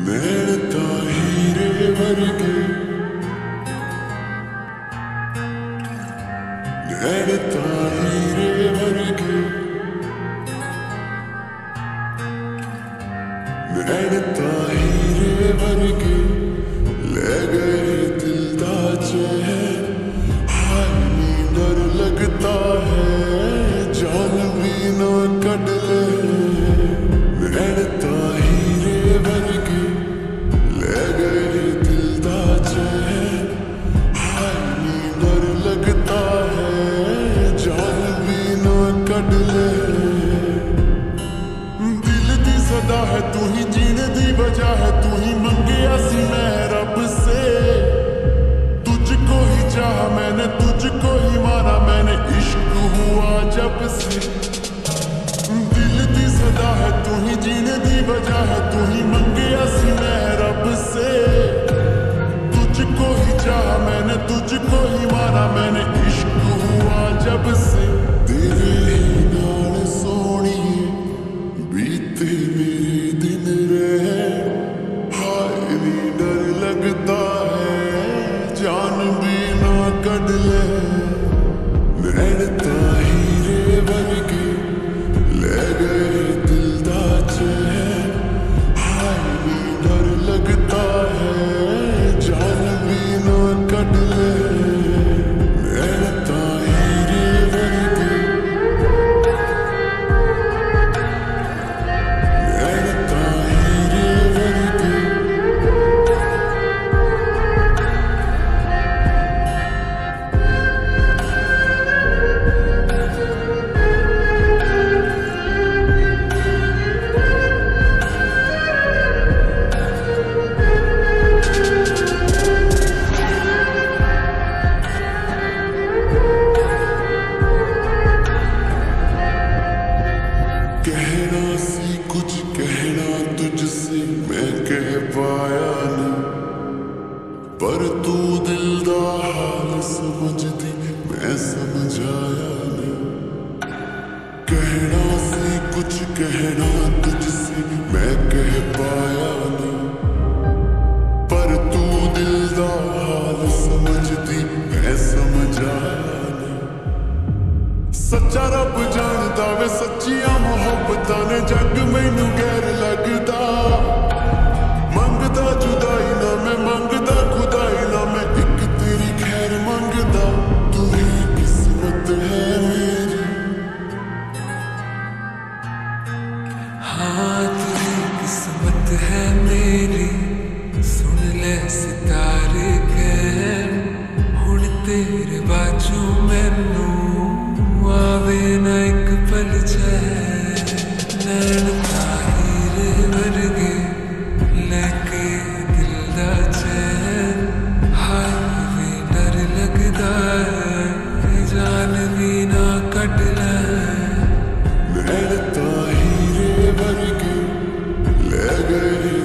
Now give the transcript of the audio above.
नैन ता हीरे वर्गे, नैन ता हीरे वर्गे, नैन ता हीरे वर्गे, ले गए दिल दा चैन। हाय नी डर लगता है, जान भी ना कट ले। नैन ता हीरे वर्गे, ले गए दिल दा चैन। हाय नी डर लगता है, जान भी ना कट ले। दिल दी सदा है तू ही, जीने दी वजह है तू ही, मंगिया सी मैं रब से। तुझको ही चाहा मैंने, तुझको ही माना मैंने, इश्क हुआ जब से। दिल दी सदा है तू ही, जीने दी वजह है तू ही, मंगिया सी मैं रब से। तुझको ही चाहा मैंने, तुझको ही माना मैंने, इश्क हुआ जब से। तेरे ही नाल सोहणिए बीते मेरे दिन रहे। हाय नी डर लगता है, जान भी ना कट ले। नैन ता हीरे वर्गे, ले गए दिल दा चैन। हाय नी डर लगता है, जान भी ना कट ले। नैन ता हीरे वर्गे, नैन ता हीरे वर्गे। कहना सी कुछ कहना तुझसे मैं कह पाया नहीं, पर तू दिल दा हाल समझदी मैं समझाया नहीं। कहना सी कुछ कहना तुझसे मैं कह पाया नहीं, पर तू दिल दा हाल समझदी मैं समझाया नहीं। सच्चा रब जानदा वे सच्चियां मुहब्बतां ने, जग मैनू गैर लगदा। मंगदा जुदाई ना मैं, मंगदा खुदाई ना मैं, एक तेरी खैर मंगदा। तू ही किस्मत है मेरी, हाँ तू ही किस्मत है मेरी। सुन ले सितारे कहन, हुण तेरे बाजू मैनू आवे ना एक पल चैन। नैन ता हीरे वर्गे, लेके दिल दा चैन। हाय वे डर लगदा है, जान भी ना कट ले। नैन ता हीरे वर्गे, ले गए